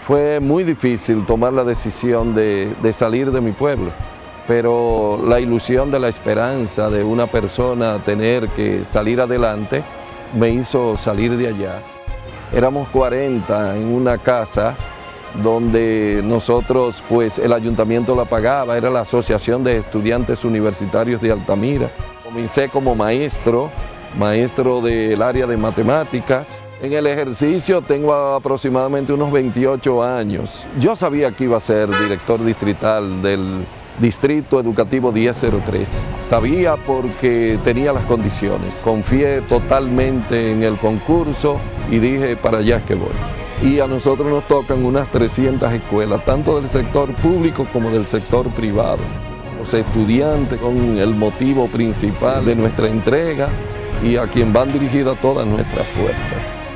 Fue muy difícil tomar la decisión de salir de mi pueblo, pero la ilusión de la esperanza de una persona tener que salir adelante me hizo salir de allá. Éramos 40 en una casa donde nosotros, pues el ayuntamiento la pagaba, era la Asociación de Estudiantes Universitarios de Altamira. Comencé como maestro del área de matemáticas. En el ejercicio tengo aproximadamente unos 28 años. Yo sabía que iba a ser director distrital del Distrito Educativo 1003. Sabía porque tenía las condiciones. Confié totalmente en el concurso y dije, para allá es que voy. Y a nosotros nos tocan unas 300 escuelas, tanto del sector público como del sector privado. Los estudiantes con el motivo principal de nuestra entrega y a quien van dirigidas todas nuestras fuerzas.